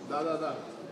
Да.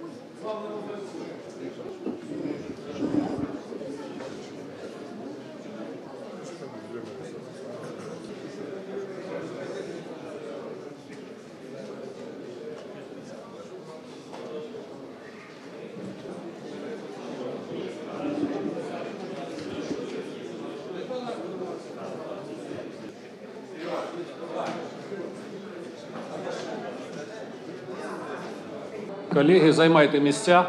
Колеги, займайте місця.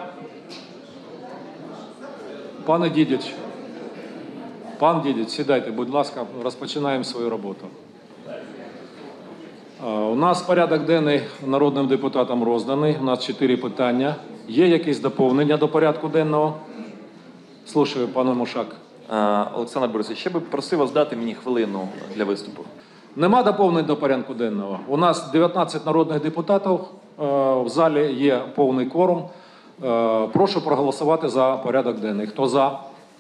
Пан Дідич, сідайте, будь ласка, розпочинаємо свою роботу. У нас порядок денний народним депутатам розданий. У нас 4 питання. Є якісь доповнення до порядку денного? Слушаю, пане Мушак. Олександр Борисович, ще би просив вас дати мені хвилину для виступу. Нема доповнень до порядку денного. У нас 19 народних депутатів, в залі є повний кворум. Прошу проголосувати за порядок денний. Хто за?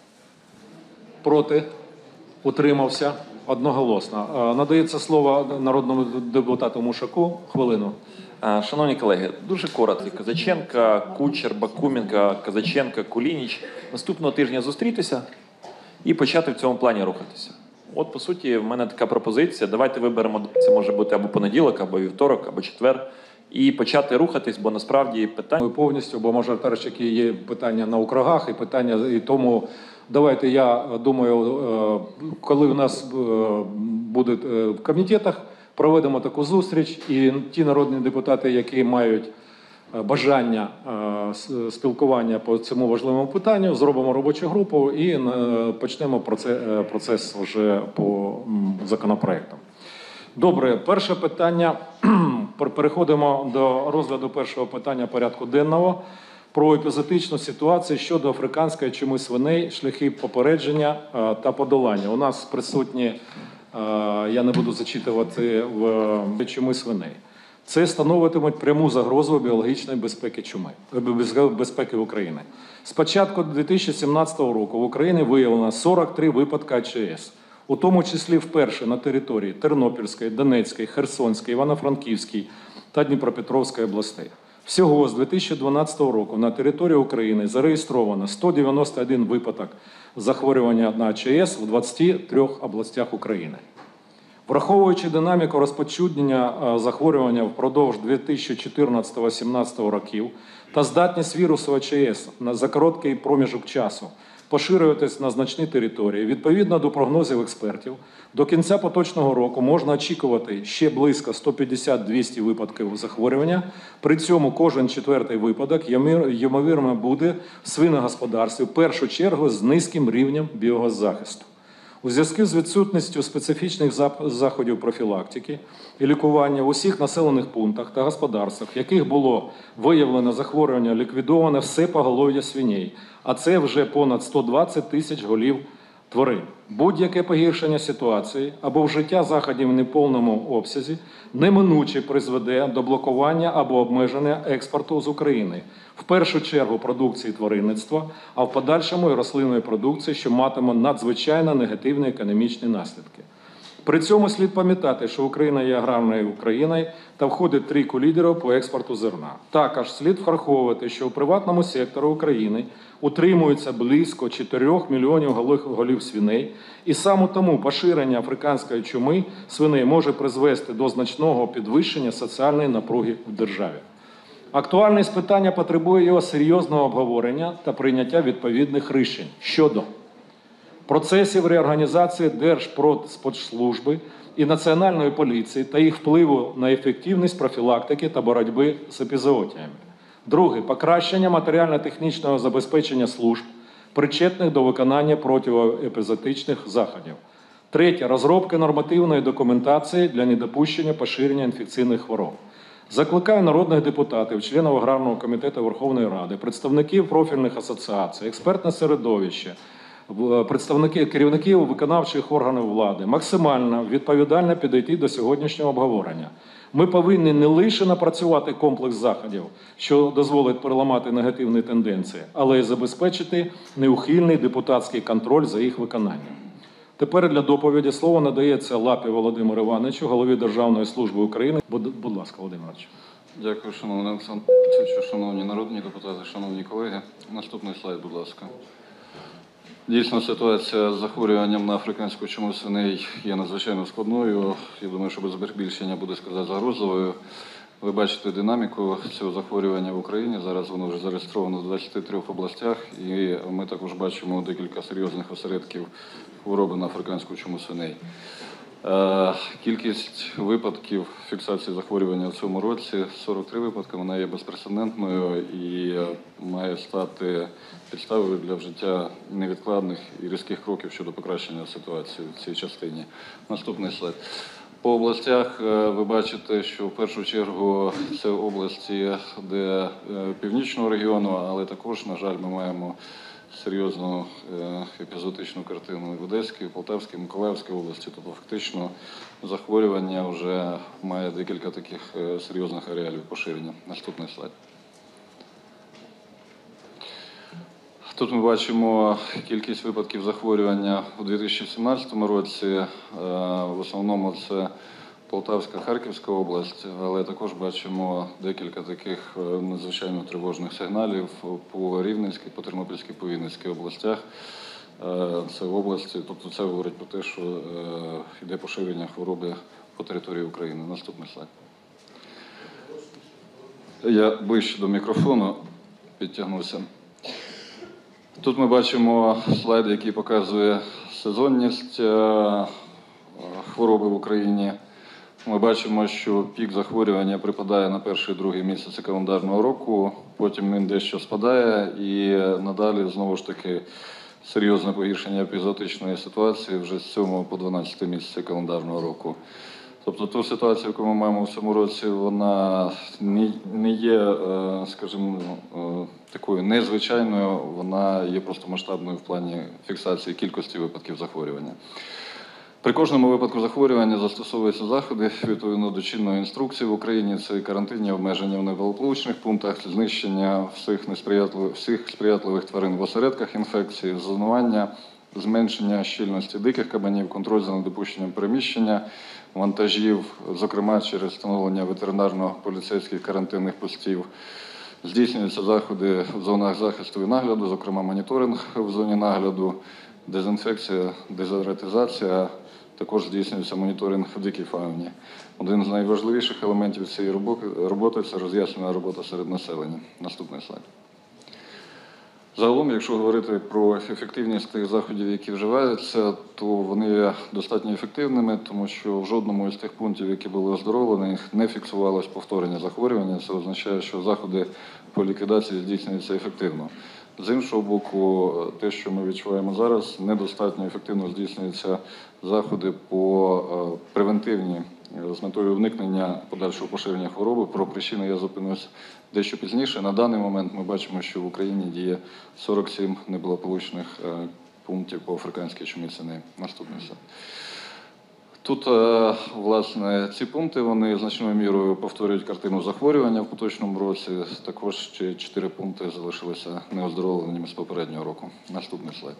Проти? Утримався? Одноголосно. Надається слово народному депутату Мушаку. Хвилину. Шановні колеги, дуже коротко. Козаченко, Кучер, Бакуменко, Козаченко, Кулініч. Наступного тижня зустрітися і почати в цьому плані рухатися. От, по суті, в мене така пропозиція. Давайте виберемо, це може бути або понеділок, або вівторок, або четвер. І почати рухатись, бо насправді питання... Повністю, бо мажоритарщики є питання на округах, і тому давайте, я думаю, коли у нас буде в комітетах, проведемо таку зустріч, і ті народні депутати, які мають бажання спілкування по цьому важливому питанню, зробимо робочу групу і почнемо процес вже по законопроектам. Добре, перше питання. Переходимо до розгляду першого питання порядку денного про епізоотичну ситуацію щодо африканської чуми свиней, шляхи попередження та подолання. У нас присутні, я не буду зачитувати, в чуми свиней. Це становитимуть пряму загрозу біологічної безпеки України. З початку 2017 року в Україні виявлено 43 випадки АЧС. У тому числі вперше на території Тернопільської, Донецької, Херсонської, Івано-Франківської та Дніпропетровської областей. Всього з 2012 року на території України зареєстровано 191 випадок захворювання на АЧС в 23 областях України. Враховуючи динаміку розповсюдження захворювання впродовж 2014-2017 років та здатність вірусу АЧС за короткий проміжок часу поширюватись на значні території, відповідно до прогнозів експертів, до кінця поточного року можна очікувати ще близько 150-200 випадків захворювання. При цьому кожен четвертий випадок, ймовірно, буде в свиногосподарстві, в першу чергу з низьким рівнем біозахисту. У зв'язку з відсутністю специфічних заходів профілактики і лікування в усіх населених пунктах та господарствах, в яких було виявлено захворювання, ліквідоване все поголов'я свиней, а це вже понад 120 тисяч голів тварин. Будь-яке погіршення ситуації або вжиття заходів в неповному обсязі неминуче призведе до блокування або обмеження експорту з України, в першу чергу продукції тваринництва, а в подальшому і рослинної продукції, що матиме надзвичайно негативні економічні наслідки. При цьому слід пам'ятати, що Україна є аграрною країною та входить в трійку лідерів по експорту зерна. Також слід враховувати, що у приватному секторі України утримується близько 4 мільйонів голів свиней, і саме тому поширення африканської чуми свиней може призвести до значного підвищення соціальної напруги в державі. Актуальність питання потребує його серйозного обговорення та прийняття відповідних рішень щодо процесів реорганізації Держпродспоживслужби і Національної поліції та їх впливу на ефективність профілактики та боротьби з епізоотіями. Друге. Покращення матеріально-технічного забезпечення служб, причетних до виконання протиепізоотичних заходів. Третє. Розробка нормативної документації для недопущення поширення інфекційних хвороб. Закликаю народних депутатів, членів Аграрного комітету Верховної Ради, представників профільних асоціацій, експертне середовище, керівників виконавчих органів влади максимально відповідально підійти до сьогоднішнього обговорення. Ми повинні не лише напрацювати комплекс заходів, що дозволить переламати негативні тенденції, але й забезпечити неухильний депутатський контроль за їх виконанням. Тепер для доповіді слово надається Лапі Володимиру Івановичу, голові Державної служби України. Будь ласка, Володимир Іванович. Дякую, шановний Олександр Олексійович, шановні народні депутати, шановні колеги. Наступний слайд, будь ласка. Дійсно, ситуація з захворюванням на африканську чуму свиней є надзвичайно складною. Я думаю, що без перебільшення буде сказати загрозливою. Ви бачите динаміку цього захворювання в Україні. Зараз воно вже зареєстровано в 23 областях. І ми також бачимо декілька серйозних осередків хвороби на африканську чуму свиней. Кількість випадків фіксації захворювання в цьому році 43 випадки, вона є безпрецедентною і має стати підставою для вжиття невідкладних і різких кроків щодо покращення ситуації в цій частині. Наступний слайд. По областях ви бачите, що в першу чергу це області, де північного регіону, але також, на жаль, ми маємо серйозну епізоотичну картину в Одеській, Полтавській, Миколаївській області. Тобто фактично захворювання вже має декілька таких серйозних ареалів поширення. Наступний слайд. Тут ми бачимо кількість випадків захворювання у 2017 році. В основному це Полтавська, Харківська область, але також бачимо декілька таких надзвичайно тривожних сигналів по Рівненській, по Тернопільській, по Вінницькій областях. Це області, тобто це говорить про те, що йде поширення хвороби по території України. Наступний слайд. Я ближче до мікрофону підтягнувся. Тут ми бачимо слайд, який показує сезонність хвороби в Україні. Ми бачимо, що пік захворювання припадає на перший-другий місяці календарного року, потім він дещо спадає і надалі, знову ж таки, серйозне погіршення епізоотичної ситуації вже з 7 по 12 місяці календарного року. Тобто ту ситуацію, яку ми маємо в цьому році, вона не є, скажімо, такою незвичайною, вона є просто масштабною в плані фіксації кількості випадків захворювання. При кожному випадку захворювання застосовуються заходи відповідно до чинної інструкції в Україні. Це карантинні обмеження в неблагополучних пунктах, знищення всіх сприятливих тварин в осередках інфекції, зонування, зменшення щільності диких кабанів, контроль за недопущенням переміщення вантажів, зокрема через встановлення ветеринарно-поліцейських карантинних постів. Здійснюються заходи в зонах захисту і нагляду, зокрема моніторинг в зоні нагляду, дезінфекція, дезаератизація, також здійснюється моніторинг в дикій фауні. Один з найважливіших елементів цієї роботи – це роз'яснена робота серед населення. Наступний слайд. Загалом, якщо говорити про ефективність тих заходів, які вживаються, то вони є достатньо ефективними, тому що в жодному із тих пунктів, які були оздоровлені, не фіксувалось повторення захворювання. Це означає, що заходи по ліквідації здійснюються ефективно. З іншого боку, те, що ми відчуваємо зараз, недостатньо ефективно здійснюються заходи по превентивні з метою уникнення подальшого поширення хвороби. Про причини я зупинюсь дещо пізніше. На даний момент ми бачимо, що в Україні діє 47 неблагополучних пунктів по африканській чумі свиней. Наступний слайд. Тут, власне, ці пункти, вони значною мірою повторюють картину захворювання в поточному році. Також ще 4 пункти залишилися неоздоровленими з попереднього року. Наступний слайд.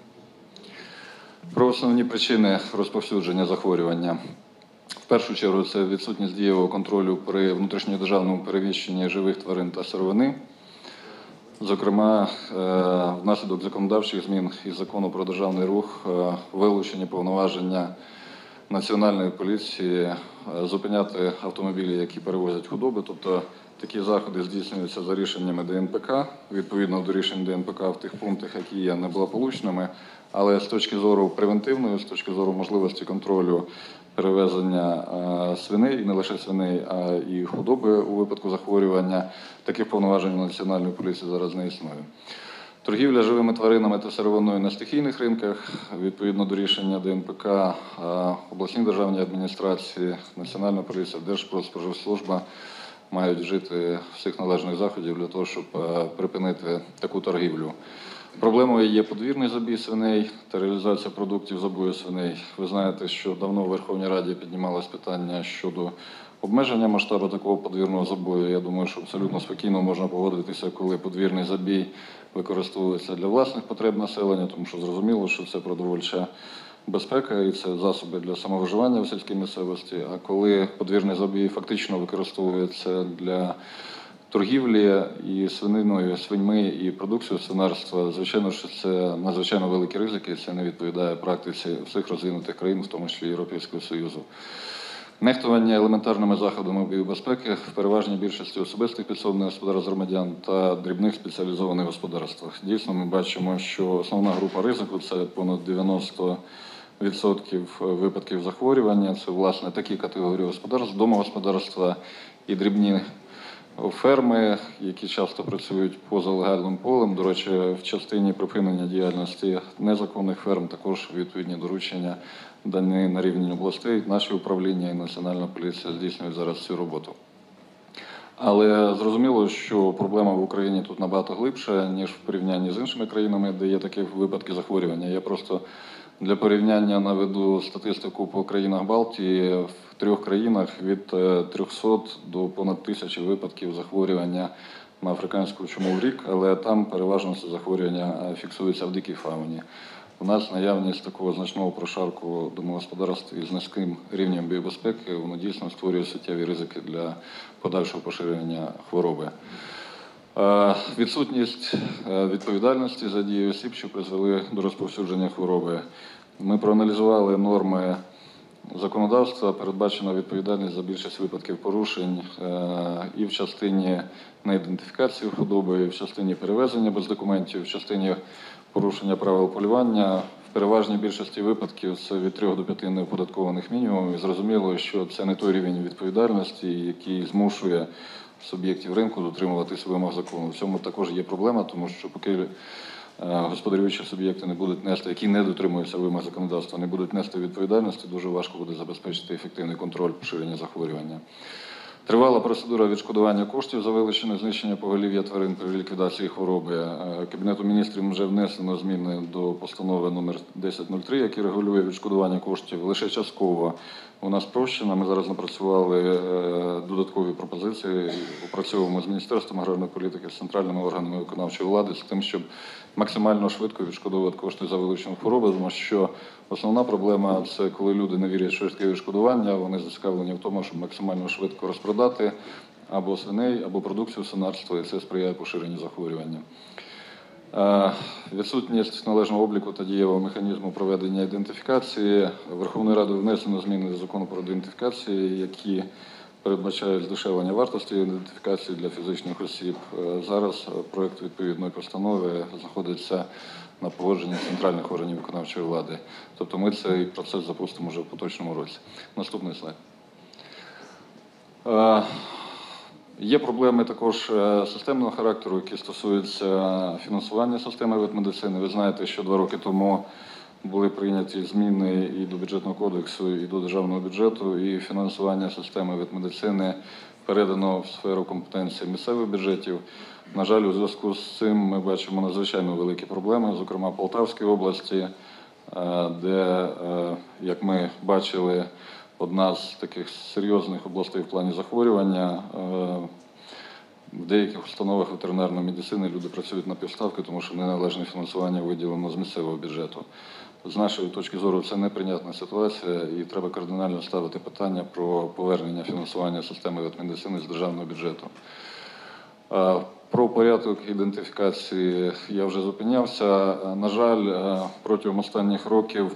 Про основні причини розповсюдження захворювання. В першу чергу це відсутність дієвого контролю при внутрішньодержавному переміщенні живих тварин та сировини. Зокрема, внаслідок законодавчих змін із Закону про державний рух вилучені повноваження Національної поліції зупиняти автомобілі, які перевозять худоби. Тобто такі заходи здійснюються за рішеннями ДНПК, відповідно до рішень ДНПК в тих пунктах, які є неблагополучними. Але з точки зору превентивної, з точки зору можливості контролю перевезення свиней, і не лише свиней, а і худоби у випадку захворювання, таких повноважень у Національної поліції зараз не існує. Торгівля живими тваринами та сировиною на стихійних ринках, відповідно до рішення ДНПК, обласні державні адміністрації, Національна поліція, Держпродспоживслужба мають вжити всіх належних заходів для того, щоб припинити таку торгівлю. Проблемою є подвірний забій свиней та реалізація продуктів забою свиней. Ви знаєте, що давно в Верховній Раді піднімалось питання щодо обмеження масштабу такого подвірного забою. Я думаю, що абсолютно спокійно можна погодитися, коли подвірний забій використовується для власних потреб населення, тому що зрозуміло, що це продовольча безпека і це засоби для самовиживання в сільській місцевості. А коли подвірний забій фактично використовується для торгівлі і свининою, свиньми і продукцією свинарства, звичайно, що це надзвичайно великі ризики, і це не відповідає практиці всіх розвинутих країн, в тому числі Європейського Союзу. Нехтування елементарними заходами біобезпеки в переважній більшості особистих підсобних господарств громадян та дрібних спеціалізованих господарствах. Дійсно, ми бачимо, що основна група ризику – це понад 90% випадків захворювання. Це, власне, такі категорії господарств, домогосподарства і дрібні ферми, які часто працюють поза легальним полем. До речі, в частині припинення діяльності незаконних ферм також відповідні доручення дані на рівні областей. Наші управління і Національна поліція здійснюють зараз цю роботу. Але зрозуміло, що проблема в Україні тут набагато глибша, ніж в порівнянні з іншими країнами, де є такі випадки захворювання. Я просто для порівняння наведу статистику по країнах Балтії. В 3 країнах від 300 до понад 1000 випадків захворювання на африканську чуму в рік, але там переважно це захворювання фіксується в дикій фауні. У нас наявність такого значного прошарку домогосподарств із низьким рівнем біобезпеки, воно дійсно створює суттєві ризики для подальшого поширення хвороби. Відсутність відповідальності за дії осіб, що призвели до розповсюдження хвороби. Ми проаналізували норми законодавства, передбачена відповідальність за більшість випадків порушень і в частині неідентифікації худоби, і в частині перевезення без документів, в частині порушення правил полювання. В переважній більшості випадків це від 3 до 5 неоподаткованих мінімумів. І зрозуміло, що це не той рівень відповідальності, який змушує суб'єктів ринку дотримуватись вимог закону. В цьому також є проблема, тому що поки господарюючі суб'єкти не будуть нести, які не дотримуються вимог законодавства, не будуть нести відповідальності, дуже важко буде забезпечити ефективний контроль поширення захворювання. Тривала процедура відшкодування коштів за вилучене знищення поголів'я тварин при ліквідації хвороби. Кабінетом міністрів вже внесено зміни до постанови номер 1003, які регулює відшкодування коштів лише частково. Вона спрощена. Ми зараз напрацювали додаткові пропозиції, опрацьовуємо з Міністерством аграрної політики, з центральними органами виконавчої влади, з тим, щоб максимально швидко відшкодовувати кошти за вилучену хворобу, тому що основна проблема – це коли люди не вірять, що таке відшкодування, вони зацікавлені в тому, щоб максимально швидко розпродати або свиней, або продукцію свинарства, і це сприяє поширенню захворювання. Відсутність належного обліку та дієвого механізму проведення ідентифікації. Верховною Радою внесено зміни до закону про ідентифікацію, які передбачають здешевлення вартості ідентифікації для фізичних осіб. Зараз проєкт відповідної постанови знаходиться на погодженні центральних органів виконавчої влади. Тобто ми цей процес запустимо вже в поточному році. Наступний слайд. Є проблеми також системного характеру, які стосуються фінансування системи ветмедицини. Ви знаєте, що 2 роки тому були прийняті зміни і до бюджетного кодексу, і до державного бюджету, і фінансування системи ветмедицини передано в сферу компетенції місцевих бюджетів. На жаль, у зв'язку з цим ми бачимо надзвичайно великі проблеми, зокрема в Полтавській області, де, як ми бачили, одна з таких серйозних областей в плані захворювання. В деяких установах ветеринарної медицини люди працюють на півставки, тому що неналежне фінансування виділено з місцевого бюджету. З нашої точки зору це неприйнятна ситуація і треба кардинально ставити питання про повернення фінансування системи ветмедицини з державного бюджету. Про порядок ідентифікації я вже зупинявся. На жаль, протягом останніх років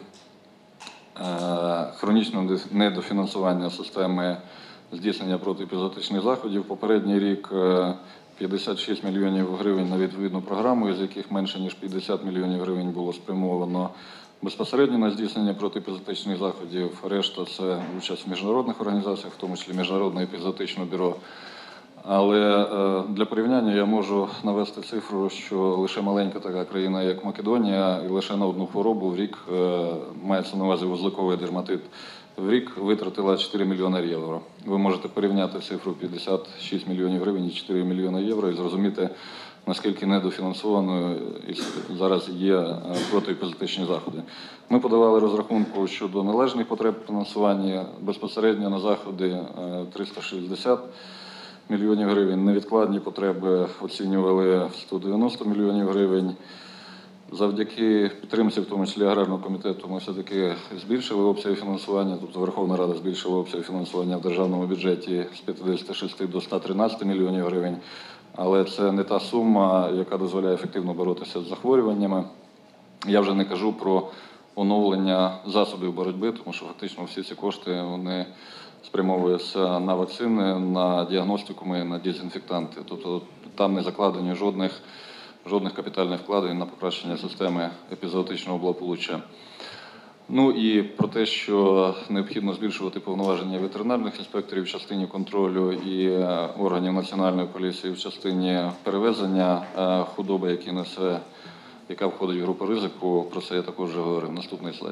хронічне недофінансування системи здійснення протиепізоотичних заходів. Попередній рік 56 мільйонів гривень на відповідну програму, із яких менше ніж 50 мільйонів гривень було спрямовано безпосередньо на здійснення протиепізоотичних заходів. Решта – це участь в міжнародних організаціях, в тому числі Міжнародне епізоотичне бюро. Але для порівняння я можу навести цифру, що лише маленька така країна, як Македонія, і лише на одну хворобу в рік, мається на увазі вузликовий дерматит, в рік витратила 4 мільйони євро. Ви можете порівняти цифру 56 мільйонів гривень і 4 мільйони євро і зрозуміти, наскільки недофінансованою зараз є протиепізоотичні заходи. Ми подавали розрахунку щодо належних потреб фінансування безпосередньо на заходи 360 мільйонів гривень, невідкладні потреби оцінювали в 190 мільйонів гривень. Завдяки підтримці, в тому числі аграрного комітету, ми все-таки збільшили обсяги фінансування, тобто Верховна Рада збільшила обсяги фінансування в державному бюджеті з 56 до 113 мільйонів гривень. Але це не та сума, яка дозволяє ефективно боротися з захворюваннями. Я вже не кажу про оновлення засобів боротьби, тому що фактично всі ці кошти вони спрямовуються на вакцини, на діагностикуми, на дезінфектанти. Тобто там не закладені жодних капітальних вкладень на покращення системи епізоотичного благополуччя. Ну і про те, що необхідно збільшувати повноваження ветеринарних інспекторів в частині контролю і органів національної поліції в частині перевезення худоби, яка входить в групу ризику. Про це я також вже говорив. Наступний слайд.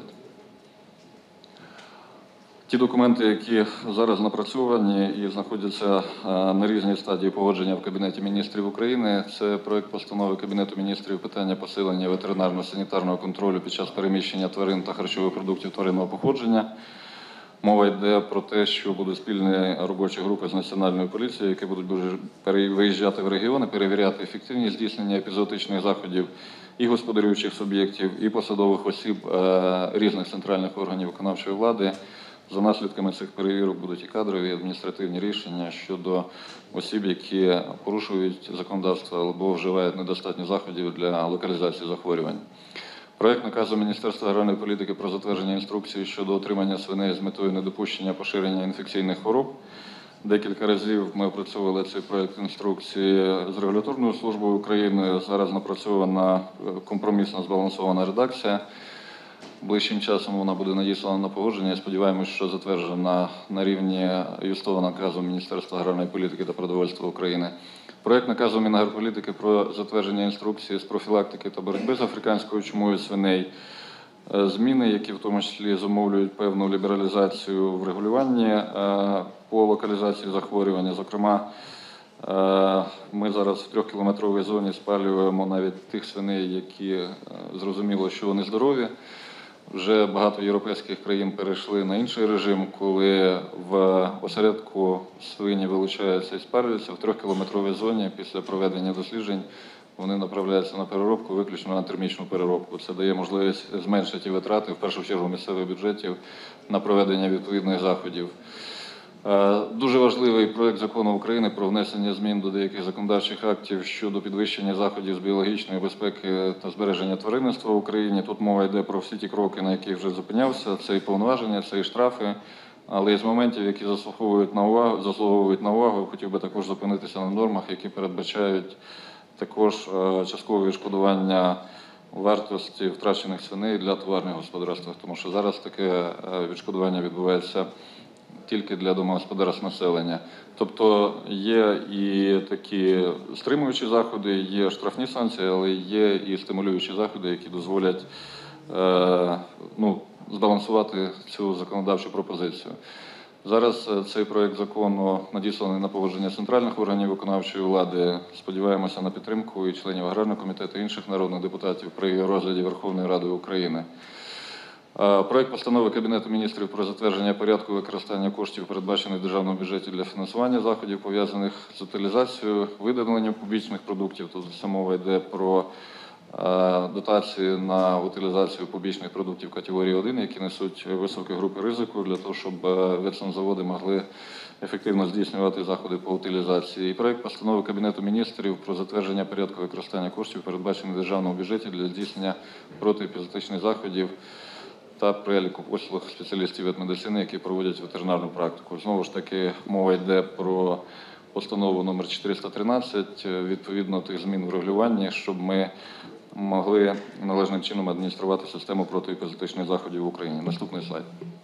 Ті документи, які зараз напрацьовані і знаходяться на різній стадії погодження в Кабінеті міністрів України, це проект постанови Кабінету міністрів питання посилення ветеринарно-санітарного контролю під час переміщення тварин та харчових продуктів тваринного походження. Мова йде про те, що будуть спільні робочі групи з Національною поліцією, які будуть виїжджати в регіони, перевіряти ефективність здійснення епізоотичних заходів і господарюючих суб'єктів, і посадових осіб різних центральних органів виконавчої влади. За наслідками цих перевірок будуть і кадрові, і адміністративні рішення щодо осіб, які порушують законодавство або вживають недостатньо заходів для локалізації захворювань. Проект наказу Міністерства аграрної політики про затвердження інструкції щодо отримання свиней з метою недопущення поширення інфекційних хвороб. Декілька разів ми опрацьовували цей проект інструкції з регуляторною службою України. Зараз напрацьована компромісна збалансована редакція. Ближчим часом вона буде надіслана на погодження і сподіваємось, що затверджена на рівні юстованого наказу Міністерства аграрної політики та продовольства України. Проект наказу Мінагрополітики про затвердження інструкції з профілактики та боротьби з африканською чумою свиней. Зміни, які в тому числі зумовлюють певну лібералізацію в регулюванні по локалізації захворювання. Зокрема, ми зараз в 3-кілометровій зоні спалюємо навіть тих свиней, які зрозуміло, що вони здорові. Вже багато європейських країн перейшли на інший режим, коли в осередку свині вилучаються і спалюються в 3-кілометровій зоні після проведення досліджень. Вони направляються на переробку, виключно на термічну переробку. Це дає можливість зменшити витрати, в першу чергу місцевих бюджетів, на проведення відповідних заходів. Дуже важливий проект закону України про внесення змін до деяких законодавчих актів щодо підвищення заходів з біологічної безпеки та збереження тваринництва в Україні. Тут мова йде про всі ті кроки, на яких вже зупинявся. Це і повноваження, це і штрафи. Але із моментів, які заслуговують на увагу, хотів би також зупинитися на нормах, які передбачають також часткове відшкодування вартості втрачених свиней для товарних господарств. Тому що зараз таке відшкодування відбувається тільки для домогосподарств населення. Тобто є і такі стримуючі заходи, є штрафні санкції, але є і стимулюючі заходи, які дозволять збалансувати цю законодавчу пропозицію. Зараз цей проект закону надісланий на погодження центральних органів виконавчої влади. Сподіваємося на підтримку і членів аграрного комітету, і інших народних депутатів при розгляді Верховної Ради України. Проект постанови Кабінету міністрів про затвердження порядку використання коштів, передбачених в державному бюджеті для фінансування заходів, пов'язаних з утилізацією, видаленням публічних продуктів. Тут мова йде про дотації на утилізацію публічних продуктів категорії 1, які несуть високі групи ризику, для того, щоб ветсанзаводи могли ефективно здійснювати заходи по утилізації. І проект постанови Кабінету міністрів про затвердження порядку використання коштів, передбачених в державному бюджеті для здійснення протиепізоотичних заходів та переліку послуг спеціалістів ветмедицини, які проводять ветеринарну практику. Знову ж таки, мова йде про постанову номер 413, відповідно тих змін в регулюванні, щоб ми могли належним чином адмініструвати систему протиепізоотичних заходів в Україні. Наступний слайд.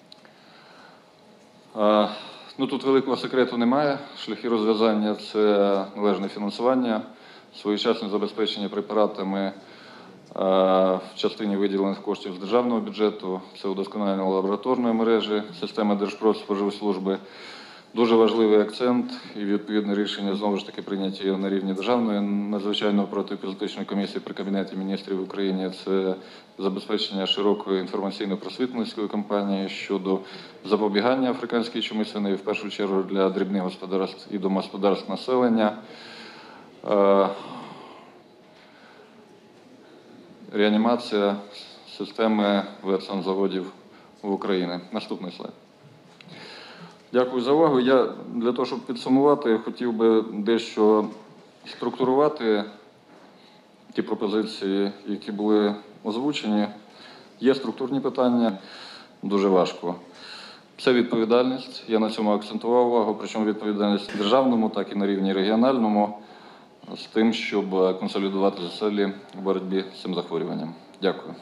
Тут великого секрету немає. Шляхи розв'язання – це належне фінансування, своєчасне забезпечення препаратами в частині виділених коштів з державного бюджету, це удосконалення лабораторної мережі, системи Держпродспоживслужби. Дуже важливий акцент і відповідне рішення, знову ж таки, прийняті на рівні Державної надзвичайної протиепізоотичної комісії при Кабінеті міністрів України. Це забезпечення широкої інформаційно-просвітницької кампанії щодо запобігання африканській чумі свиней, в першу чергу для дрібних господарств і домогосподарств населення. реанімація системи ветсанзаводів в Україні. Наступний слайд. Дякую за увагу. Я для того, щоб підсумувати, хотів би дещо структурувати ті пропозиції, які були озвучені. Є структурні питання, дуже важко. Це відповідальність, я на цьому акцентував увагу, причому відповідальність в державному, так і на рівні регіональному, з тим, щоб консолідувати зусилля в боротьбі з цим захворюванням. Дякую.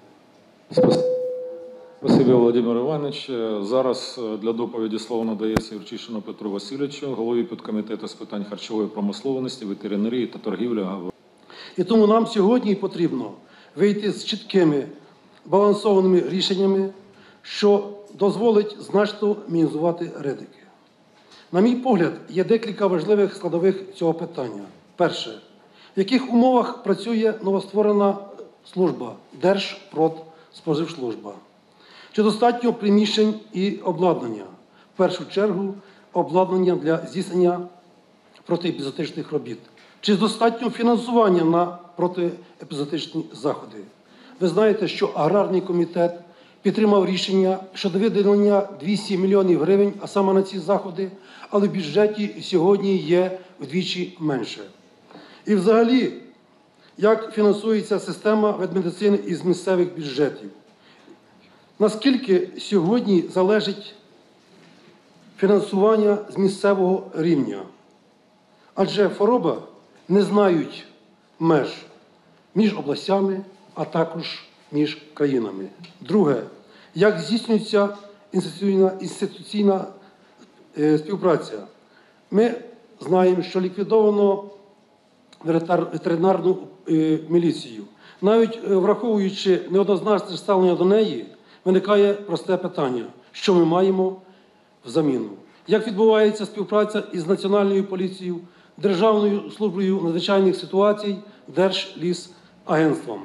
Спасибо, Володимир Іванович. Зараз для доповіді слово надається Юрчишину Петру Васильовичу, голові підкомітету з питань харчової промисловості, ветеринарії та торгівлі. І тому нам сьогодні потрібно вийти з чіткими, балансованими рішеннями, що дозволить значно мінімізувати ризики. На мій погляд, є декілька важливих складових цього питання. Перше. В яких умовах працює новостворена служба Держпродспоживслужба? Чи достатньо приміщень і обладнання? В першу чергу, обладнання для здійснення протиепізотичних робіт. Чи достатньо фінансування на протиепізотичні заходи? Ви знаєте, що аграрний комітет підтримав рішення щодо виділення 200 мільйонів гривень, а саме на ці заходи, але в бюджеті сьогодні є вдвічі менше. І взагалі, як фінансується система ветмедицини із місцевих бюджетів? Наскільки сьогодні залежить фінансування з місцевого рівня? Адже хвороби не знають меж між областями, а також між країнами. Друге, як здійснюється інституційна співпраця? Ми знаємо, що ліквідовано ветеринарну міліцію. Навіть враховуючи неоднозначне ставлення до неї, виникає просте питання, що ми маємо взамін. Як відбувається співпраця із Національною поліцією, Державною службою надзвичайних ситуацій, Держлісагентством?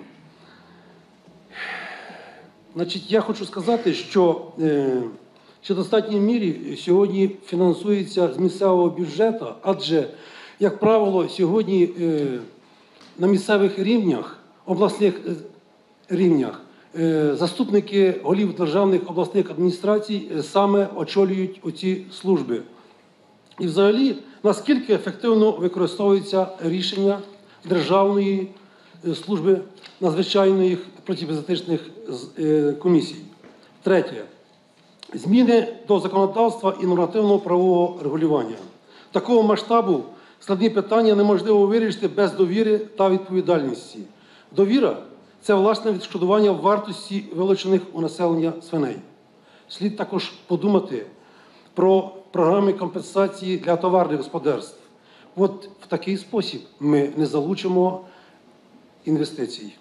Значить, я хочу сказати, що в достатній мірі сьогодні фінансується з місцевого бюджету, адже, як правило, сьогодні на місцевих рівнях, обласних рівнях, заступники голів державних обласних адміністрацій саме очолюють оці служби. І взагалі, наскільки ефективно використовуються рішення Державної служби надзвичайних протиепізотичних комісій. Третє. Зміни до законодавства і нормативного правового регулювання. Такого масштабу складні питання неможливо вирішити без довіри та відповідальності. Довіра – це власне відшкодування вартості вилучених у населення свиней. Слід також подумати про програми компенсації для товарних господарств. От в такий спосіб ми не залучимо інвестицій.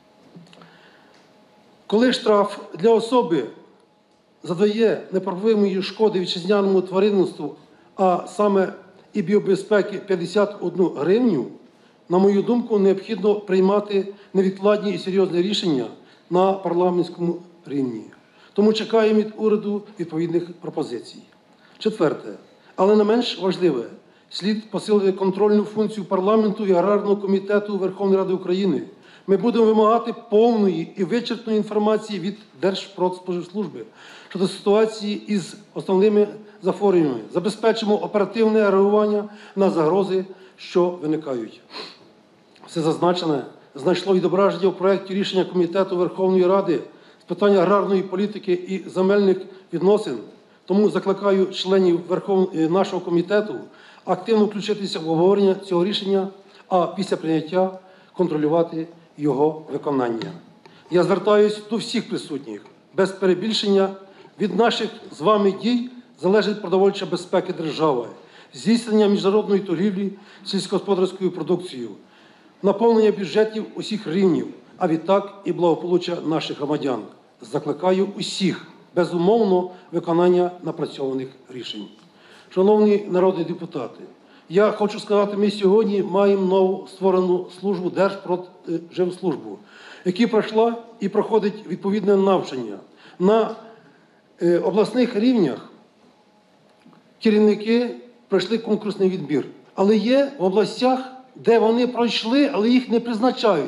Коли штраф для особи завдає неправомірної шкоди вітчизняному тваринництву, а саме і біобезпеки 51 гривню, на мою думку, необхідно приймати невідкладні і серйозні рішення на парламентському рівні. Тому чекаємо від уряду відповідних пропозицій. Четверте, але не менш важливе, слід посилити контрольну функцію парламенту і аграрного комітету Верховної Ради України. Ми будемо вимагати повної і вичерпної інформації від Держпродспоживслужби щодо ситуації із основними захворюваннями. Забезпечимо оперативне реагування на загрози, що виникають. Все зазначене знайшло відображення у проєкті рішення Комітету Верховної Ради з питань аграрної політики і земельних відносин. Тому закликаю членів нашого комітету активно включитися в обговорення цього рішення, а після прийняття контролювати його виконання. Я звертаюся до всіх присутніх. Без перебільшення від наших з вами дій залежить продовольча безпека держави, здійснення міжнародної торгівлі сільськогосподарською продукцією, наповнення бюджетів усіх рівнів, а відтак і благополуччя наших громадян. Закликаю усіх безумовно виконання напрацьованих рішень. Шановні народні депутати, я хочу сказати, ми сьогодні маємо нову створену службу Держпродспоживслужбу, яка пройшла і проходить відповідне навчання. На обласних рівнях керівники пройшли конкурсний відбір. Але є в областях, де вони пройшли, але їх не призначають.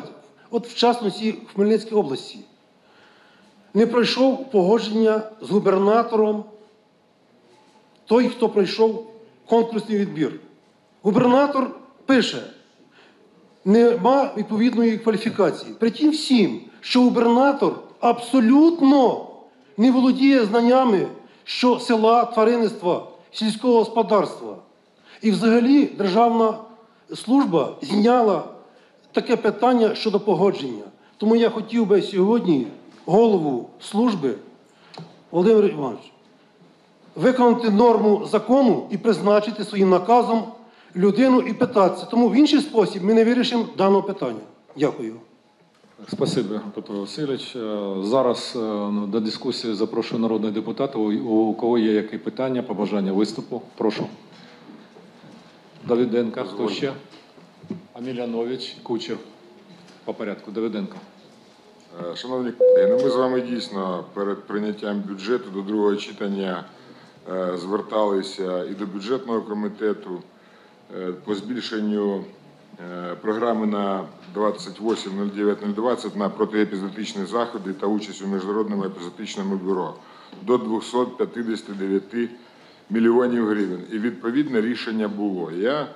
от в частності в Хмельницькій області, не пройшов погодження з губернатором той, хто пройшов конкурсний відбір. Губернатор пише, нема відповідної кваліфікації. Притім всім, що губернатор абсолютно не володіє знаннями що села, тваринництва, сільського господарства. І взагалі державна служба зняла таке питання щодо погодження. Тому я хотів би сьогодні голову служби, Володимир Іванович, виконати норму закону і призначити своїм наказом людину і питатися. Тому в інший спосіб ми не вирішимо даного питання. Дякую. Спасибо, Петро Васильович. Зараз до дискусії запрошую народних депутатів. У кого є які питання, побажання виступу? Прошу. Давиденко, хто ще? Амілянович, Кучер. По порядку. Давиденко. Шановні колеги, ми з вами дійсно перед прийняттям бюджету до другого читання зверталися і до бюджетного комітету по збільшенню програми на 28.09.020 на протиепізотичні заходи та участь у Міжнародному епізотичному бюро до 259 мільйонів гривень. І відповідне рішення було.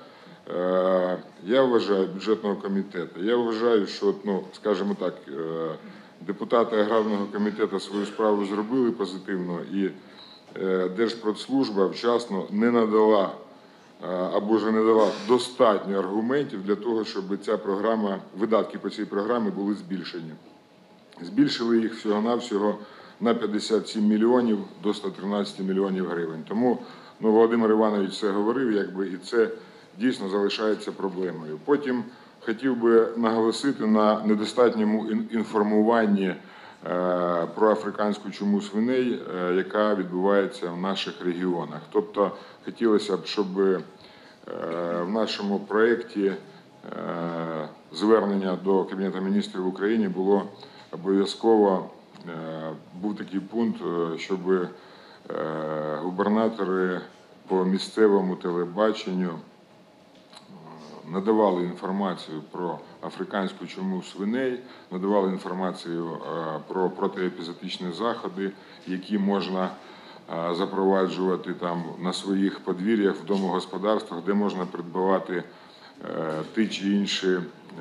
Я вважаю, бюджетного комітету, я вважаю, що, скажімо так, депутати аграрного комітету свою справу зробили позитивно, і Держпродслужба вчасно не надала або ж не дала достатньо аргументів для того, щоб ця програма, видатки по цій програмі були збільшені. Збільшили їх всього-навсього на 57 мільйонів до 113 мільйонів гривень. Тому Володимир Іванович це говорив, і це дійсно залишається проблемою. Потім хотів би наголосити на недостатньому інформуванні про африканську чуму свиней, яка відбувається в наших регіонах. Тобто хотілося б, щоб в нашому проєкті звернення до Кабінету міністрів України було обов'язково, був такий пункт, щоб губернатори по місцевому телебаченню надавали інформацію про африканську чуму свиней, надавали інформацію про протиепізотичні заходи, які можна запроваджувати там на своїх подвір'ях, в домогосподарствах, де можна придбавати ті чи інші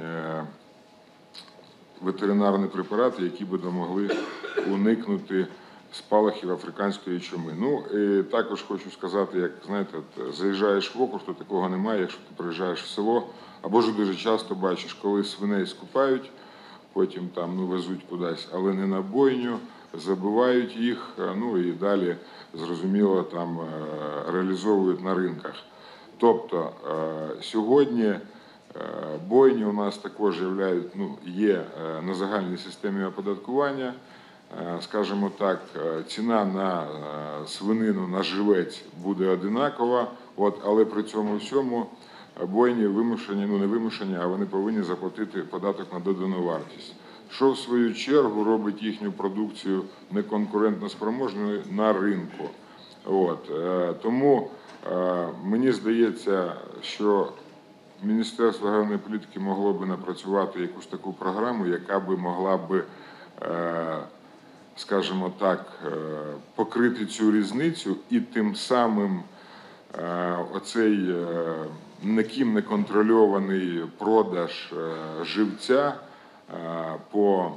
ветеринарні препарати, які би допомогли уникнути спалахів африканської чуми. І також хочу сказати, як, знаєте, заїжджаєш в округ, то такого немає, якщо ти приїжджаєш в село, або ж дуже часто бачиш, коли свиней скупають, потім там везуть кудись, але не на бойню, забивають їх, і далі, зрозуміло, там реалізовують на ринках. Тобто сьогодні бойні у нас також є на загальній системі оподаткування. Скажімо так, ціна на свинину, на живець буде одинакова, але при цьому всьому бойні вимушені, не вимушені, а вони повинні заплатити податок на додану вартість, що в свою чергу робить їхню продукцію неконкурентноспроможною на ринку. Тому мені здається, що Міністерство аграрної політики могло би напрацювати якусь таку програму, яка би могла би, скажімо так, покрити цю різницю і тим самим оцей ніким не контрольований продаж живця по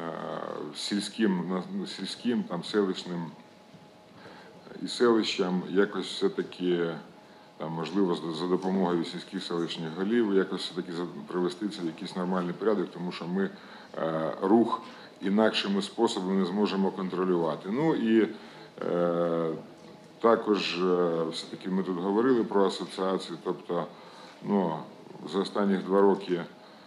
сільським там, селищним і селищам якось все-таки, можливо, за допомогою сільських селищних голів, якось все-таки привести це в якийсь нормальний порядок, тому що ми рух інакшими способами не зможемо контролювати. І також все-таки ми тут говорили про асоціацію, тобто за останні 2 роки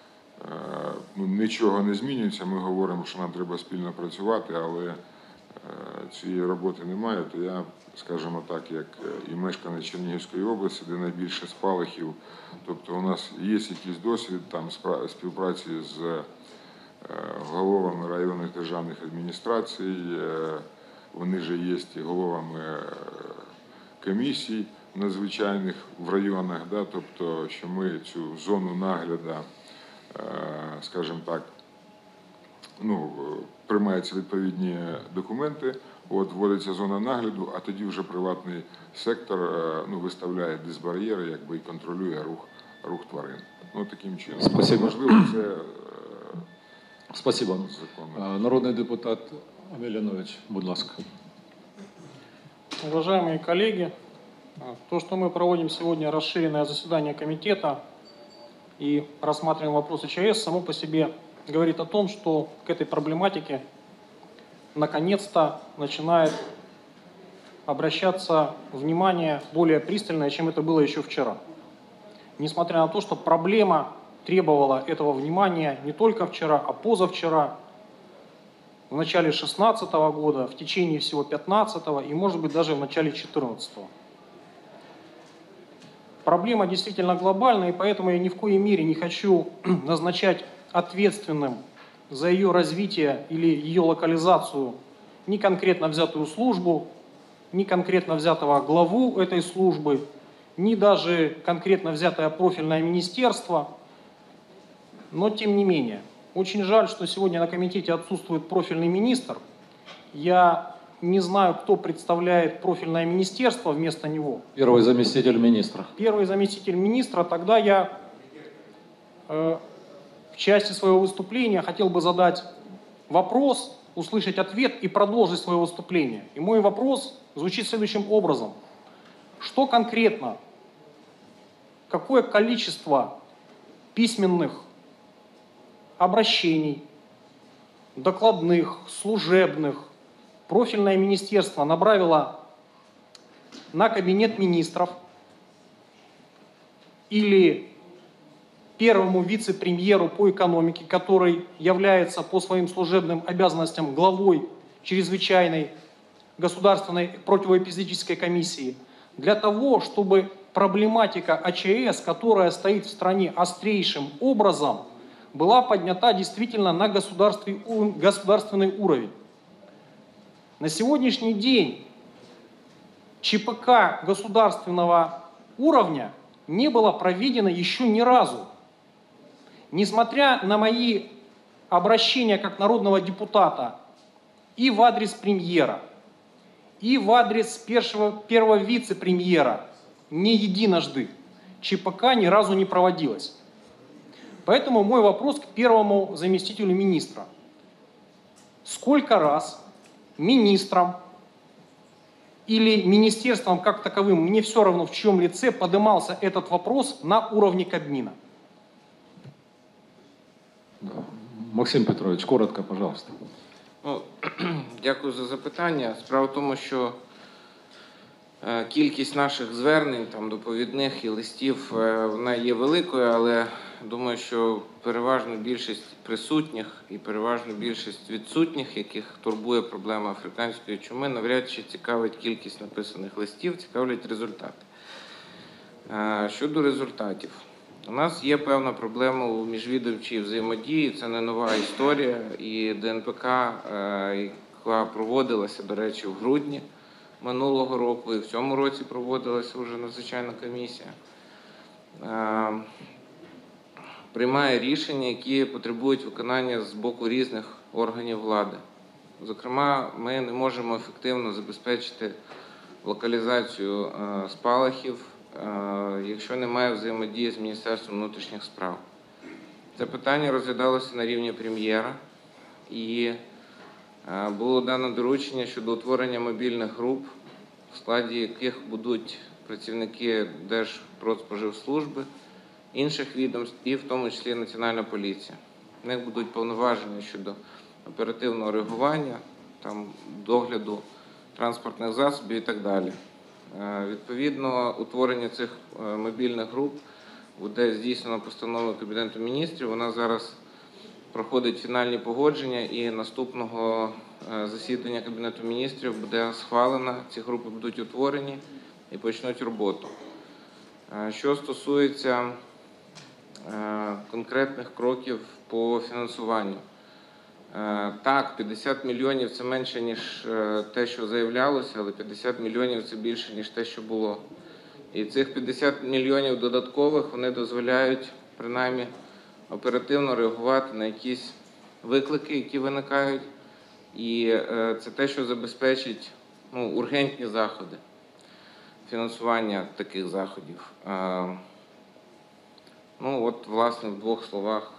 нічого не змінюється, ми говоримо, що нам треба спільно працювати, але цієї роботи немає, то я, скажімо так, як і мешканець Чернігівської області, де найбільше спалахів, тобто у нас є якийсь досвід там співпраці з головами районних державних адміністрацій, вони же є і головами комісій надзвичайних в районах, тобто, що ми цю зону нагляду, скажімо так, приймаються відповідні документи, вводиться зона нагляду, а тоді вже приватний сектор виставляє дисбар'єри, якби і контролює рух тварин. Таким чином. Спасибо. Можливо, це Спасибо. законно. Народний депутат Амельянович, будь ласка. Уважаемые коллеги, то, что мы проводим сегодня расширенное заседание комитета и рассматриваем вопросы ЧАЭС, само по себе говорит о том, что к этой проблематике наконец-то начинает обращаться внимание более пристальное, чем это было еще вчера. Несмотря на то, что проблема требовала этого внимания не только вчера, а позавчера, в начале 2016 года, в течение всего 2015 и, может быть, даже в начале 2014. Проблема действительно глобальная, и поэтому я ни в коей мере не хочу назначать ответственным за ее развитие или ее локализацию ни конкретно взятую службу, ни конкретно взятого главу этой службы, ни даже конкретно взятое профильное министерство. Но тем не менее, очень жаль, что сегодня на комитете отсутствует профильный министр. Я не знаю, кто представляет профильное министерство вместо него. Первый заместитель министра. Первый заместитель министра. Тогда я в части своего выступления хотел бы задать вопрос, услышать ответ и продолжить свое выступление. И мой вопрос звучит следующим образом. Что конкретно, какое количество письменных обращений, докладных, служебных, профильное министерство направило на кабинет министров или первому вице-премьеру по экономике, который является по своим служебным обязанностям главой чрезвычайной государственной противоэпизодической комиссии, для того, чтобы проблематика АЧС, которая стоит в стране острейшим образом, была поднята действительно на государственный уровень. На сегодняшний день ЧПК государственного уровня не было проведено еще ни разу. Несмотря на мои обращения как народного депутата и в адрес премьера, и в адрес первого вице-премьера, не единожды ЧПК ни разу не проводилось. Поэтому мой вопрос к первому заместителю министра. Сколько раз министрам или министерством как таковым, мне все равно в чьем лице, поднимался этот вопрос на уровне Кабмина? Максим Петрович, коротко, пожалуйста. Дякую за запитання. Справа в тому, що кількість наших звернень, доповідних і листів, вона є великою, але думаю, що переважну більшість присутніх і переважну більшість відсутніх, яких турбує проблема африканської чуми, навряд чи цікавить кількість написаних листів, цікавлять результати. Щодо результатів. У нас є певна проблема у міжвідомчій взаємодії, це не нова історія, і ДНПК, яка проводилася, до речі, в грудні минулого року, і в цьому році проводилася вже надзвичайна комісія, приймає рішення, які потребують виконання з боку різних органів влади. Зокрема, ми не можемо ефективно забезпечити локалізацію спалахів, якщо немає взаємодії з Міністерством внутрішніх справ. Це питання розглядалося на рівні прем'єра і було дано доручення щодо утворення мобільних груп, в складі яких будуть працівники Держпродспоживслужби, інших відомств і в тому числі Національна поліція. В них будуть повноваження щодо оперативного реагування, догляду транспортних засобів і так далі. Відповідно, утворення цих мобільних груп буде здійснено постановою Кабінету міністрів. Вона зараз проходить фінальні погодження і наступного засідання Кабінету міністрів буде схвалена. Ці групи будуть утворені і почнуть роботу. Що стосується конкретних кроків по фінансуванню. Так, 50 мільйонів – це менше, ніж те, що заявлялося, але 50 мільйонів – це більше, ніж те, що було. І цих 50 мільйонів додаткових, вони дозволяють, принаймні, оперативно реагувати на якісь виклики, які виникають, і це те, що забезпечить ургентні заходи, фінансування таких заходів. От, власне, в двох словах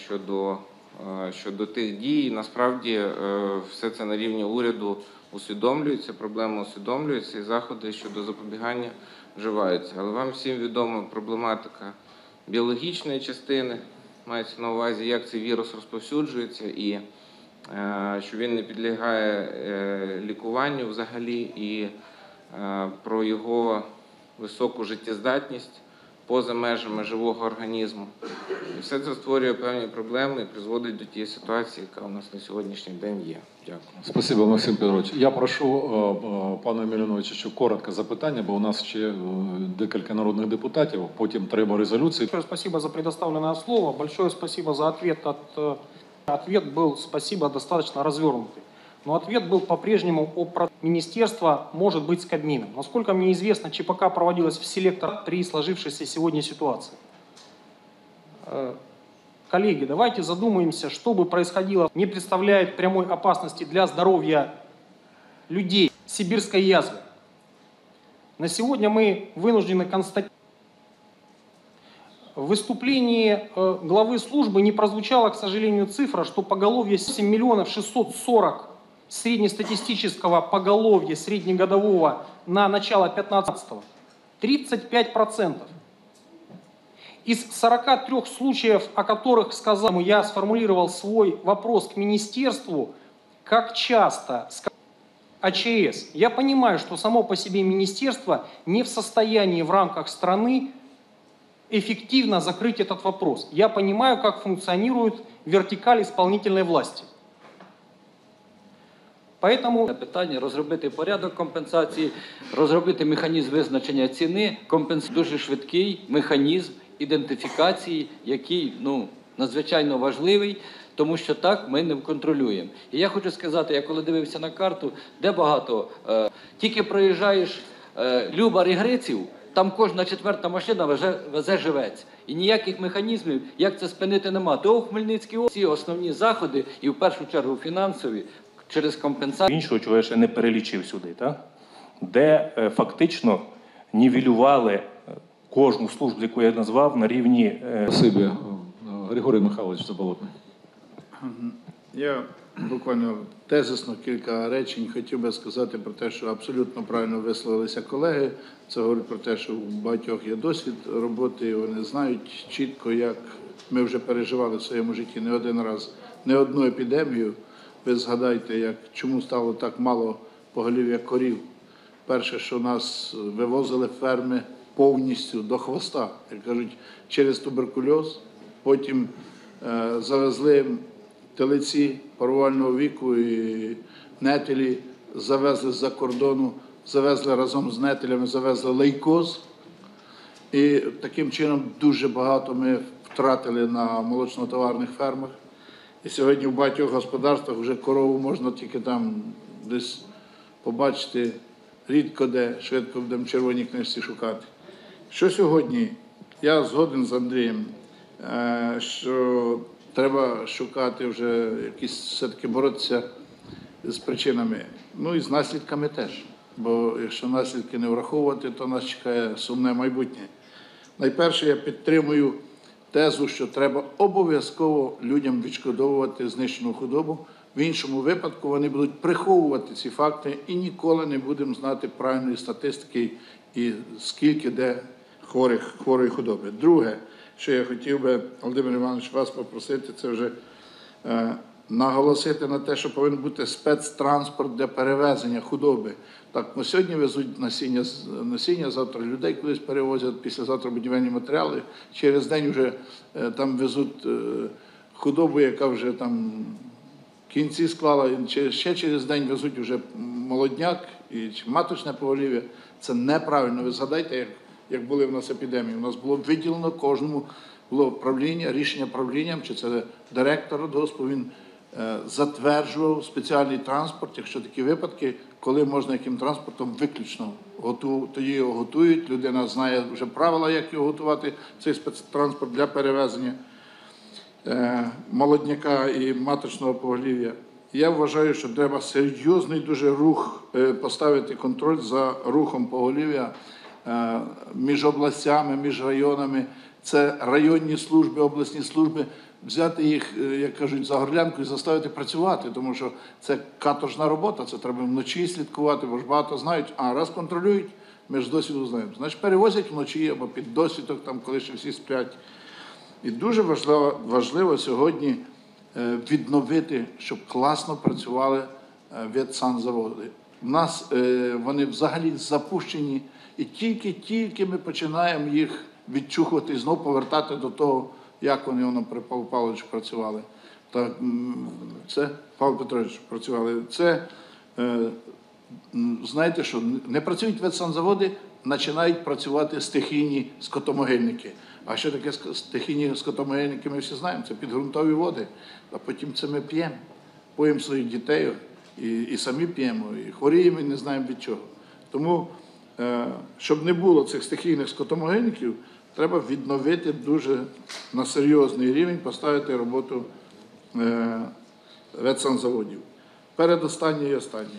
щодо тих дій. Насправді, все це на рівні уряду усвідомлюється, проблема усвідомлюється, і заходи щодо запобігання вживаються. Але вам всім відома проблематика біологічної частини, мається на увазі, як цей вірус розповсюджується, і що він не підлягає лікуванню взагалі, і про його високу життєздатність поза межами живого організму. І все це створює певні проблеми і призводить до тієї ситуації, яка у нас на сьогоднішній день є. Дякую. Спасибо, Максим Петрович. Я прошу пана Міліновича коротке запитання, бо у нас ще декілька народних депутатів, потім треба резолюції. Большое спасибо за предоставленное слово. Большое спасибо за ответ. Ответ был, спасибо, достаточно развернутый. Но ответ был по-прежнему министерство может быть с Кабмином. Насколько мне известно, ЧПК проводилась в селектор при сложившейся сегодня ситуации. Коллеги, давайте задумаемся, что бы происходило, не представляет прямой опасности для здоровья людей сибирской язвы. На сегодня мы вынуждены констатировать, в выступлении главы службы не прозвучала, к сожалению, цифра, что поголовье 7 миллионов 640 среднестатистического поголовья среднегодового на начало 15-го. 35%. Из 43 случаев, о которых сказал, я сформулировал свой вопрос к министерству, как часто АЧС. Я понимаю, что само по себе министерство не в состоянии в рамках страны эффективно закрыть этот вопрос. Я понимаю, как функционирует вертикаль исполнительной власти. Поэтому питання розробити порядок компенсації, розробити механізм визначення ціни, дуже швидкий механізм ідентифікації, який надзвичайно важливий, тому що так ми не контролюємо. І я хочу сказати, я коли дивився на карту, де багато, тільки проїжджаєш Любар-Гриців, там кожна четверта машина везе живець. І ніяких механізмів, як це спинити, нема. То у Хмельницькій області основні заходи, і в першу чергу фінансові, через компенсацію. Іншого, чого я ще не перелічив сюди, де фактично нівелювали кожну службу, яку я назвав, на рівні... Спасибі. Григорій Михайлович Заболотний. Я буквально тезисно кілька речень хотів би сказати про те, що абсолютно правильно висловилися колеги. Це говорить про те, що у багатьох є досвід роботи, і вони знають чітко, як ми вже переживали в своєму житті не один раз, не одну епідемію. Ви згадайте, чому стало так мало поголів'я корів. Перше, що нас вивозили ферми повністю до хвоста, як кажуть, через туберкульоз. Потім завезли телеці парувального віку і нетелі, завезли з-за кордону, завезли разом з нетелями, завезли лейкоз. І таким чином дуже багато ми втратили на молочно-товарних фермах. І сьогодні в багатьох господарствах вже корову можна тільки там десь побачити, рідко де, швидко будемо в червоній книжці шукати. Що сьогодні? Я згоден з Андрієм, що треба шукати вже якісь, все-таки боротися з причинами, і з наслідками теж. Бо якщо наслідки не враховувати, то нас чекає сумне майбутнє. Найперше, я підтримую тезу, що треба обов'язково людям відшкодовувати знищену худобу. В іншому випадку вони будуть приховувати ці факти і ніколи не будемо знати правильної статистики і скільки де хворої худоби. Друге, що я хотів би, Володимир Іванович, вас попросити, це вже наголосити на те, що повинен бути спецтранспорт для перевезення худоби. Так, сьогодні везуть насіння, завтра людей кудись перевозять, післязавтра будівельні матеріали, через день вже там везуть худобу, яка вже там кінці склала, ще через день везуть вже молодняк і маточне поголів'я. Це неправильно. Ви згадайте, як були в нас епідемії. У нас було виділено кожному, було правління, рішення правлінням, чи це директор радгоспу, він затверджував спеціальний транспорт, якщо такі випадки, коли можна яким транспортом виключно. Тоді його готують, людина знає вже правила, як його готувати, цей спецтранспорт для перевезення. молодняка і маточного поголів'я. Я вважаю, що треба серйозний дуже рух поставити контроль за рухом поголів'я між областями, між районами. Це районні служби, обласні служби. Взяти їх, як кажуть, за горлянку і заставити працювати, тому що це каторжна робота, це треба вночі слідкувати, бо ж багато знають, а раз контролюють, ми ж з досвіду знаємо. Значить, перевозять вночі або під досвідок, там, коли ще всі сплять. І дуже важливо сьогодні відновити, щоб класно працювали ветсанзаводи. У нас вони взагалі запущені, і тільки ми починаємо їх відчухувати і знову повертати до того, як вони при Павлу Павловичу працювали. Це Павло Петрович працювали. Це, знаєте що, не працюють ветсанзаводи, починають працювати стихійні скотомогильники. А що таке стихійні скотомогильники, ми всі знаємо, це підґрунтові води. А потім це ми п'ємо, поїмо своїх дітей і самі п'ємо, і хворіємо, і не знаємо від чого. Тому, щоб не було цих стихійних скотомогильників, треба відновити дуже на серйозний рівень, поставити роботу ветсанзаводів. Передостаннє і останнє.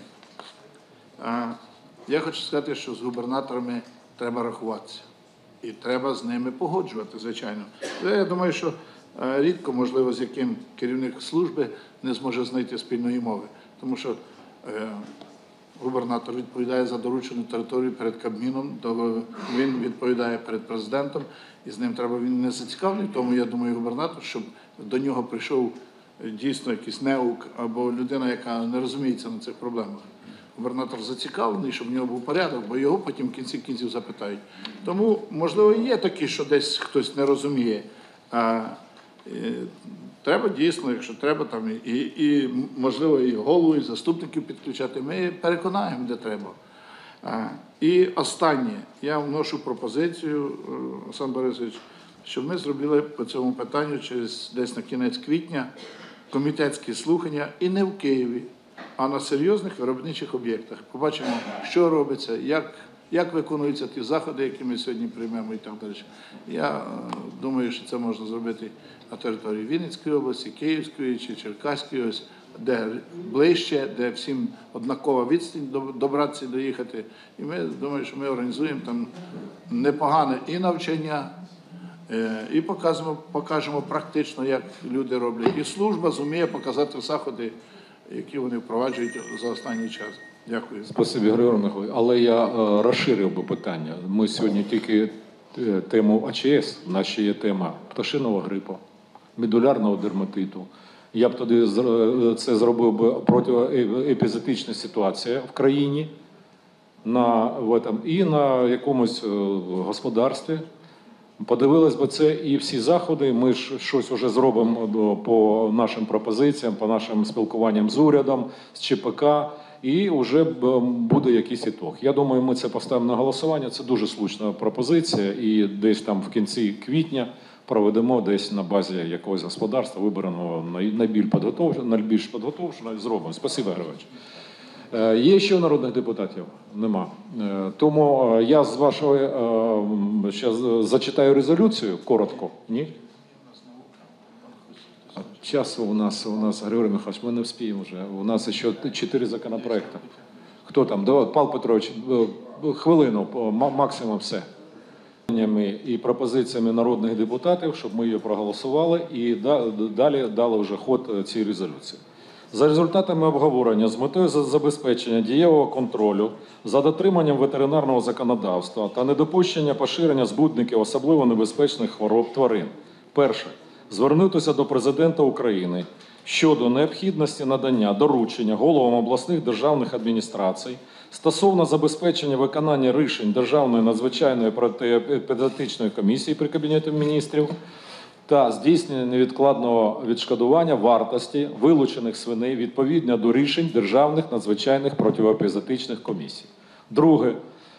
Я хочу сказати, що з губернаторами треба рахуватися. І треба з ними погоджувати, звичайно. Я думаю, що рідко, можливо, з яким керівник служби не зможе знайти спільної мови. Тому що губернатор відповідає за доручену територію перед Кабміном, він відповідає перед президентом, і з ним треба, він не зацікавлений. Тому, я думаю, губернатор, щоб до нього прийшов дійсно якийсь неук або людина, яка не розуміється на цих проблемах. Губернатор зацікавлений, щоб в нього був порядок, бо його потім в кінці кінців запитають. Тому, можливо, є такі, що десь хтось не розуміє. Треба дійсно, якщо треба, там і можливо, і голову, і заступників підключати. Ми переконаємо, де треба. І останнє. Я вношу пропозицію, Олександр Борисович, щоб ми зробили по цьому питанню десь на кінець квітня комітетські слухання і не в Києві, а на серйозних виробничих об'єктах. Побачимо, що робиться, як виконуються ті заходи, які ми сьогодні приймемо і так далі. Я думаю, що це можна зробити на території Вінницької області, Київської чи Черкаської, де ближче, де всім однакова відстань добратися, доїхати. І ми думаю, що ми організуємо там непогане і навчання, і покажемо практично, як люди роблять. І служба зуміє показати заходи, які вони впроваджують за останній час. Дякую. Спасибі, Григорій Михайлович. Але я розширив би питання. Ми сьогодні тільки тему АЧС, в нас ще є тема пташиного грипу, медулярного дерматиту. Я б тоді це зробив би протиепізотична ситуація в країні і на якомусь господарстві. Подивились би це і всі заходи, ми ж щось вже зробимо по нашим пропозиціям, по нашим спілкуванням з урядом, з ЧПК, і вже буде якийсь ітог. Я думаю, ми це поставимо на голосування, це дуже слушна пропозиція, і десь там в кінці квітня проведемо десь на базі якогось господарства, вибраного найбільш підготовленого, зробимо. Спасибо, Григорій. Є ще народних депутатів? Нема. Тому я з вашого зараз зачитаю резолюцію коротко. Ні? Часу у нас, Григорій Михайлович, ми не вспіємо вже. У нас ще 4 законопроекти. Хто там? Давай, Павло Петрович, хвилину, максимум все. І пропозиціями народних депутатів, щоб ми її проголосували і далі дали вже ход цій резолюції. За результатами обговорення з метою забезпечення дієвого контролю за дотриманням ветеринарного законодавства та недопущення поширення збудників особливо небезпечних хвороб тварин. Перше. Звернутися до Президента України щодо необхідності надання доручення головам обласних державних адміністрацій стосовно забезпечення виконання рішень Державної надзвичайної протиепізотичної комісії при Кабінеті міністрів та здійснення невідкладного відшкодування вартості вилучених свиней відповідно до рішень Державних надзвичайних протиепізотичних комісій. Друге.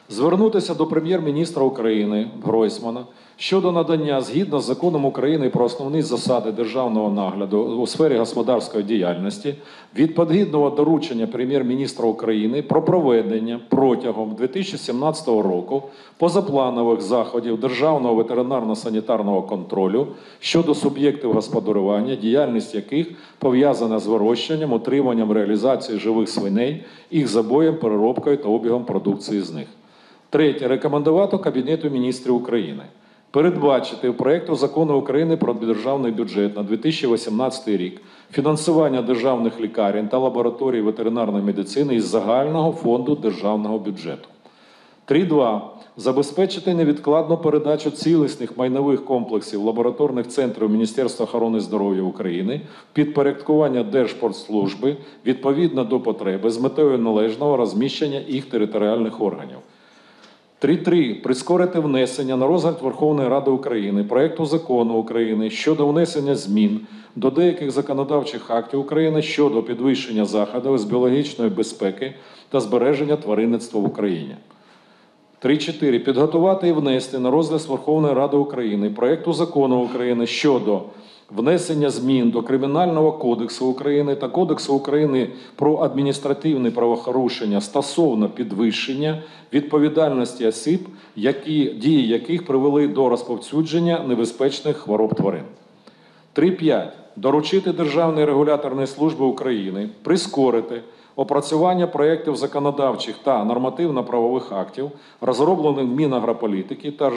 Звернутися до прем'єр-міністра України Гройсмана щодо надання, згідно з Законом України про основні засади державного нагляду у сфері господарської діяльності, відповідного доручення прем'єр-міністра України про проведення протягом 2017 року позапланових заходів державного ветеринарно-санітарного контролю щодо суб'єктів господарювання, діяльність яких пов'язана з вирощенням, утриманням, реалізацією живих свиней, їх забоєм, переробкою та обігом продукції з них. Третє. Рекомендувати Кабінету міністрів України передбачити в проєкту Закону України про державний бюджет на 2018 рік фінансування державних лікарень та лабораторій ветеринарної медицини із загального фонду державного бюджету. 3.2. Забезпечити невідкладну передачу цілісних майнових комплексів лабораторних центрів Міністерства охорони здоров'я України в підпорядкування Держпродслужби відповідно до потреби з метою належного розміщення їх територіальних органів. 3.3. Прискорити внесення на розгляд Верховної Ради України проекту Закону України щодо внесення змін до деяких законодавчих актів України щодо підвищення заходів з біологічної безпеки та збереження тваринництва в Україні. 3.4. Підготувати і внести на розгляд Верховної Ради України проекту Закону України щодо внесення змін до Кримінального кодексу України та Кодексу України про адміністративні правопорушення стосовно підвищення відповідальності осіб, дії яких привели до розповсюдження небезпечних хвороб тварин. 3.5. Доручити Державній регуляторній службі України прискорити опрацювання проєктів законодавчих та нормативно-правових актів, розроблених Мінагрополітики та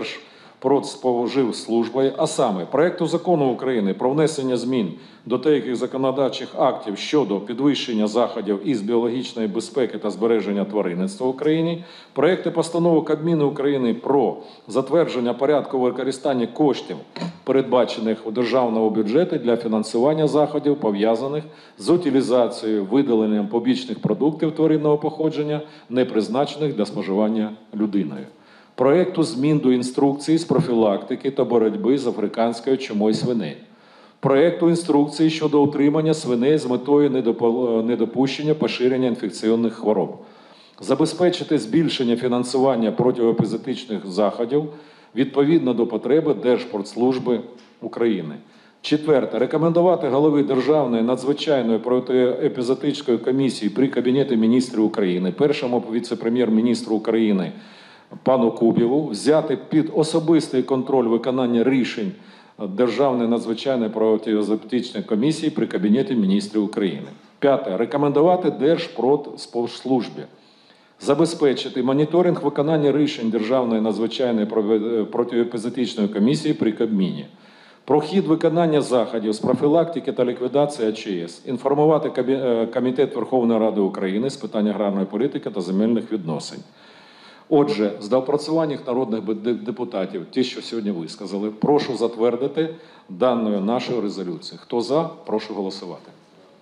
Держпродспоживслужбою, а саме проєкту Закону України про внесення змін до деяких законодавчих актів щодо підвищення заходів із біологічної безпеки та збереження тваринництва в Україні, проєкти постанови Кабміну України про затвердження порядку використання коштів, передбачених у державному бюджеті для фінансування заходів, пов'язаних з утилізацією, видаленням побічних продуктів тваринного походження, не призначених для споживання людиною. Проєкту змін до інструкції з профілактики та боротьби з африканською чумою свиней. Проєкту інструкції щодо утримання свиней з метою недопущення поширення інфекційних хвороб. Забезпечити збільшення фінансування протиепізоотичних заходів відповідно до потреби Держпродслужби України. 4. Рекомендувати голові Державної надзвичайної протиепізоотичної комісії при Кабінеті міністрів України, першому віце-прем'єр-міністру України пану Кубіву взяти під особистий контроль виконання рішень Державної надзвичайної протиепізоотичної комісії при Кабінеті міністрів України. 5. Рекомендувати Держпродспоживслужбі забезпечити моніторинг виконання рішень Державної надзвичайної протиепізоотичної комісії при Кабміні. Про хід виконання заходів з профілактики та ліквідації АЧС. Інформувати Комітет Верховної Ради України з питань аграрної політики та земельних відносин. Отже, з доопрацюваних народних депутатів, ті, що сьогодні висказали, прошу затвердити даною нашою резолюцією. Хто за, прошу голосувати.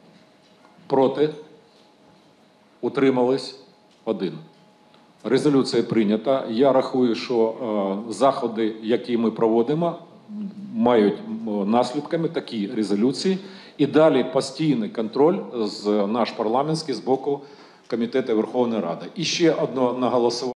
Проти? Утримались? 1. Резолюція прийнята. Я рахую, що заходи, які ми проводимо, мають наслідками такі резолюції. І далі постійний контроль наш парламентський з боку Комітету Верховної Ради. І ще одне наголосування.